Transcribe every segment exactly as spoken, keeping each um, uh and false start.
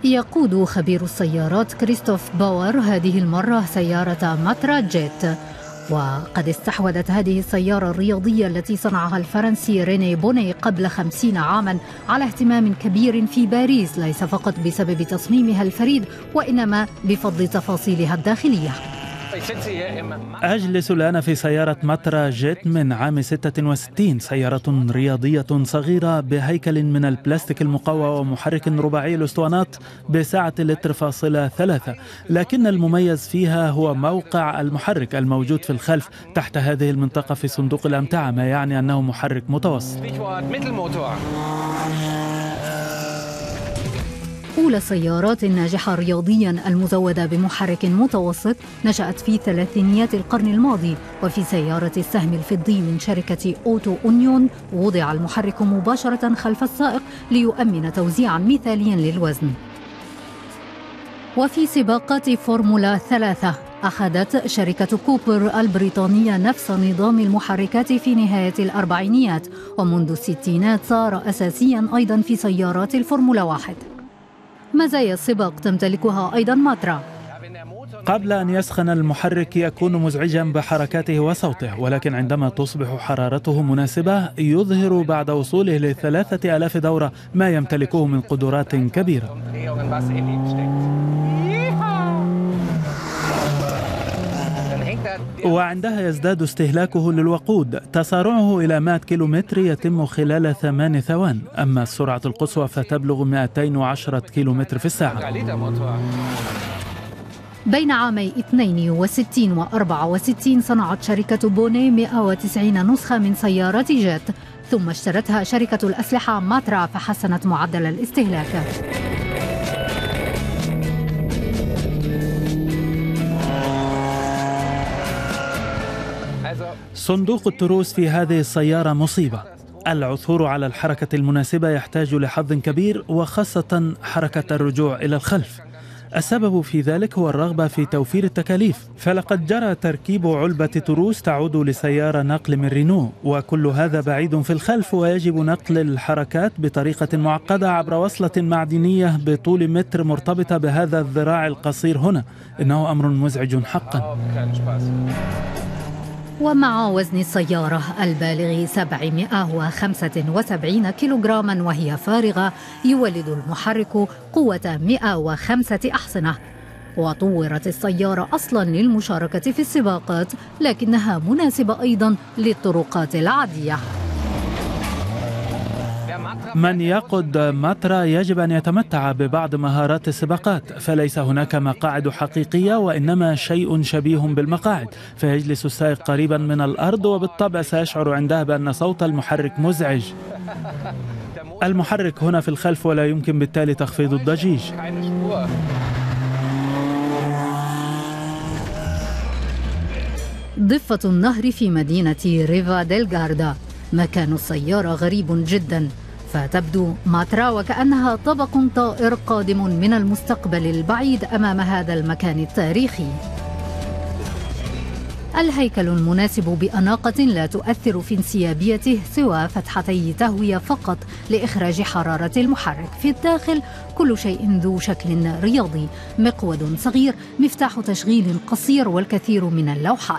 يقود خبير السيارات كريستوف باور هذه المرة سيارة ماترا جيت، وقد استحوذت هذه السيارة الرياضية التي صنعها الفرنسي ريني بوني قبل خمسين عاما على اهتمام كبير في باريس، ليس فقط بسبب تصميمها الفريد وإنما بفضل تفاصيلها الداخلية. أجلس الآن في سيارة ماترا جيت من عام ستة وستين، سيارة رياضية صغيرة بهيكل من البلاستيك المقوى ومحرك رباعي الأسطوانات بسعة لتر فاصلة ثلاثة، لكن المميز فيها هو موقع المحرك الموجود في الخلف تحت هذه المنطقة في صندوق الأمتعة، ما يعني أنه محرك متوسط. أولى السيارات الناجحة رياضيا المزودة بمحرك متوسط نشأت في ثلاثينيات القرن الماضي، وفي سيارة السهم الفضي من شركة أوتو أونيون وضع المحرك مباشرة خلف السائق ليؤمن توزيعا مثاليا للوزن. وفي سباقات فورمولا ثلاثة أخذت شركة كوبر البريطانية نفس نظام المحركات في نهاية الأربعينيات، ومنذ الستينات صار أساسيا أيضا في سيارات الفورمولا واحد. مزايا السباق تمتلكها أيضا ماترا. قبل أن يسخن المحرك يكون مزعجا بحركاته وصوته، ولكن عندما تصبح حرارته مناسبة يظهر بعد وصوله لثلاثة آلاف دورة ما يمتلكه من قدرات كبيرة. وعندها يزداد استهلاكه للوقود، تسارعه إلى مئة كيلومتر يتم خلال ثمان ثوان، أما السرعة القصوى فتبلغ مئتين وعشرة كيلومتر في الساعة. بين عامي اثنين وستين وأربعة وستين صنعت شركة بوني مئة وتسعين نسخة من سيارة جيت، ثم اشترتها شركة الأسلحة ماترا فحسنت معدل الاستهلاك. صندوق التروس في هذه السيارة مصيبة. العثور على الحركة المناسبة يحتاج لحظ كبير، وخاصة حركة الرجوع إلى الخلف. السبب في ذلك هو الرغبة في توفير التكاليف، فلقد جرى تركيب علبة تروس تعود لسيارة نقل من رينو، وكل هذا بعيد في الخلف، ويجب نقل الحركات بطريقة معقدة عبر وصلة معدنية بطول متر مرتبطة بهذا الذراع القصير هنا. إنه أمر مزعج حقا. ومع وزن السيارة البالغ سبعمئة وخمسة وسبعين كيلوغراما وهي فارغة، يولد المحرك قوة مئة وخمسة أحصنة. وطورت السيارة أصلا للمشاركة في السباقات، لكنها مناسبة أيضا للطرقات العادية. من يقود ماترا يجب أن يتمتع ببعض مهارات السباقات، فليس هناك مقاعد حقيقية وإنما شيء شبيه بالمقاعد، فيجلس السائق قريبا من الأرض، وبالطبع سيشعر عندها بأن صوت المحرك مزعج. المحرك هنا في الخلف ولا يمكن بالتالي تخفيض الضجيج. ضفة النهر في مدينة ريفا ديل غاردا، مكان السيارة غريب جدا، فتبدو ماترا وكأنها طبق طائر قادم من المستقبل البعيد أمام هذا المكان التاريخي. الهيكل المناسب بأناقة لا تؤثر في انسيابيته سوى فتحتي تهوية فقط لإخراج حرارة المحرك. في الداخل كل شيء ذو شكل رياضي، مقود صغير، مفتاح تشغيل قصير، والكثير من اللوحات.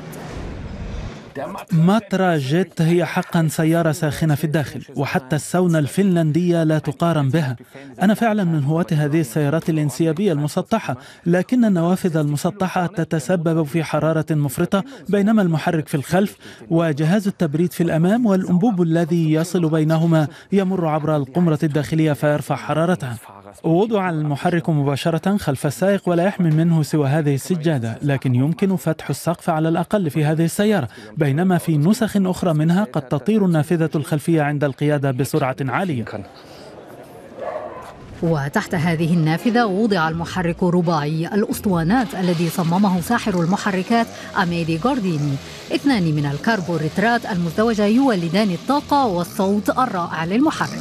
ماترا جيت هي حقا سيارة ساخنة في الداخل، وحتى الساونا الفنلندية لا تقارن بها. أنا فعلا من هواة هذه السيارات الانسيابية المسطحة، لكن النوافذ المسطحة تتسبب في حرارة مفرطة، بينما المحرك في الخلف وجهاز التبريد في الأمام والأنبوب الذي يصل بينهما يمر عبر القمرة الداخلية فيرفع حرارتها. وضع المحرك مباشرة خلف السائق ولا يحمل منه سوى هذه السجادة، لكن يمكن فتح السقف على الأقل في هذه السيارة، بينما في نسخ أخرى منها قد تطير النافذة الخلفية عند القيادة بسرعة عالية. وتحت هذه النافذة وضع المحرك رباعي الأسطوانات الذي صممه ساحر المحركات أميدي غارديني. اثنان من الكربوريترات المزدوجة يولدان الطاقة والصوت الرائع للمحرك.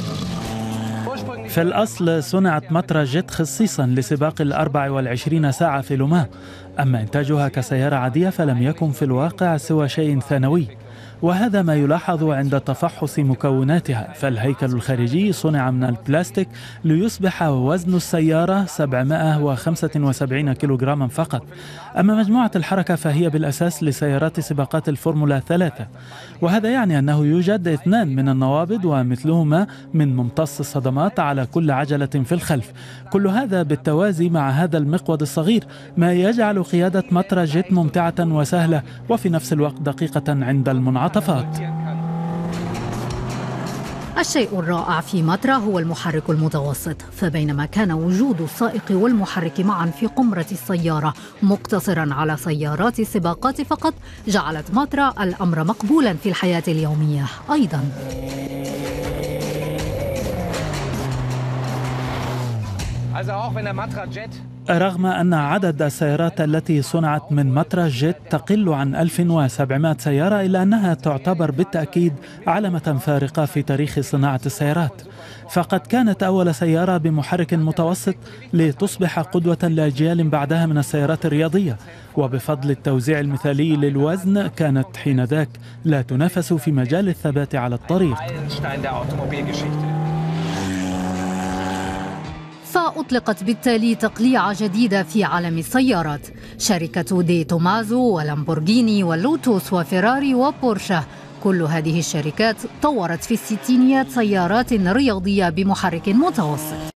في الأصل صنعت ماترا جيت خصيصا لسباق الأربع والعشرين ساعة في لومان، أما إنتاجها كسيارة عادية فلم يكن في الواقع سوى شيء ثانوي. وهذا ما يلاحظ عند تفحص مكوناتها، فالهيكل الخارجي صنع من البلاستيك ليصبح وزن السيارة سبعمائة وخمسة وسبعين كيلوغراما فقط. أما مجموعة الحركة فهي بالأساس لسيارات سباقات الفورمولا ثلاثة، وهذا يعني أنه يوجد اثنان من النوابض ومثلهما من ممتص الصدمات على كل عجلة في الخلف. كل هذا بالتوازي مع هذا المقود الصغير، ما يجعل قيادة ماترا جيت ممتعة وسهلة وفي نفس الوقت دقيقة عند المنعطفات. الشيء الرائع في ماترا هو المحرك المتوسط، فبينما كان وجود السائق والمحرك معا في قمرة السيارة مقتصرا على سيارات السباقات فقط، جعلت ماترا الأمر مقبولا في الحياة اليومية أيضا. رغم أن عدد السيارات التي صنعت من ماترا جيت تقل عن ألف وسبعمائة سيارة، إلا أنها تعتبر بالتأكيد علامة فارقة في تاريخ صناعة السيارات، فقد كانت أول سيارة بمحرك متوسط لتصبح قدوة لأجيال بعدها من السيارات الرياضية، وبفضل التوزيع المثالي للوزن كانت حينذاك لا تنافس في مجال الثبات على الطريق. فأطلقت بالتالي تقليعة جديدة في عالم السيارات. شركة دي تومازو ولامبورغيني ولوتوس وفيراري وبورشا، كل هذه الشركات طورت في الستينيات سيارات رياضية بمحرك متوسط.